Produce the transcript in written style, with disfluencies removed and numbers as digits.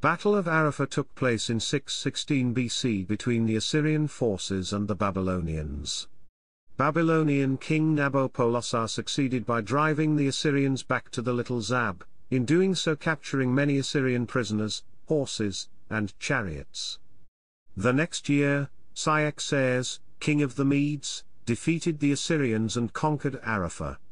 Battle of Arrapha took place in 616 BC between the Assyrian forces and the Babylonians. Babylonian king Nabopolassar succeeded by driving the Assyrians back to the Little Zab, in doing so capturing many Assyrian prisoners, horses, and chariots. The next year, Cyaxares, king of the Medes, defeated the Assyrians and conquered Arrapha.